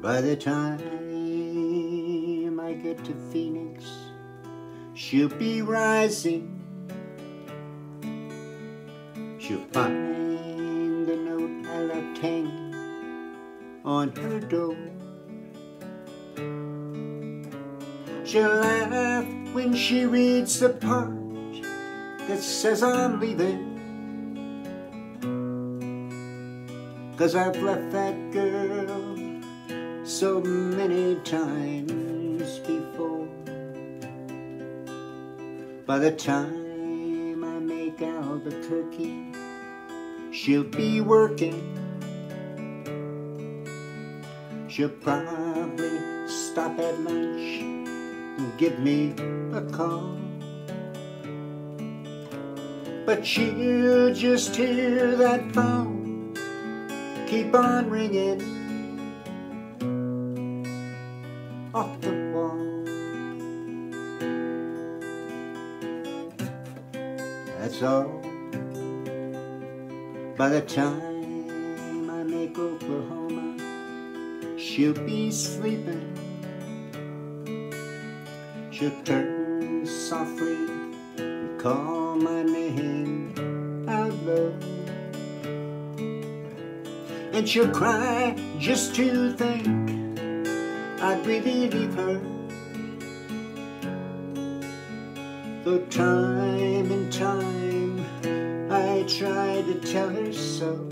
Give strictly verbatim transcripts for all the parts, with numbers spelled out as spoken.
By the time I get to Phoenix, she'll be rising. She'll find the note I left hanging on her door. She'll laugh when she reads the part that says I'm leaving, 'cause I've left that girl so many times before. By the time I make Albuquerque, she'll be working. She'll probably stop at lunch and give me a call, but she'll just hear that phone keep on ringing off the wall. That's all. By the time I make Oklahoma, she'll be sleeping. She'll turn softly and call my name out loud, and she'll cry just to think I'd really leave her. Though time and time I tried to tell her so,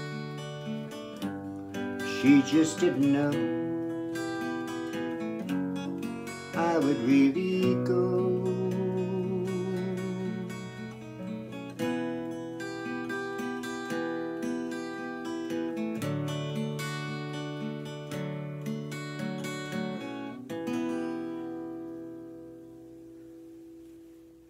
she just didn't know I would really go.